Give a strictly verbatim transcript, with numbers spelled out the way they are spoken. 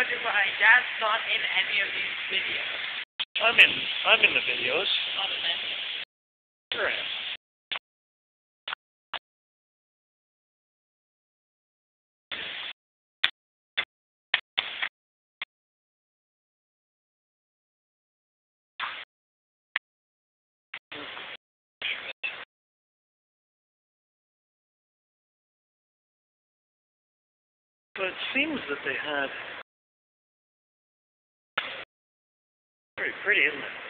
wondering why Dad's not in any of these videos. I'm in. I'm in the videos. Not in any. Sure am. But it seems that they had... Very pretty, isn't it?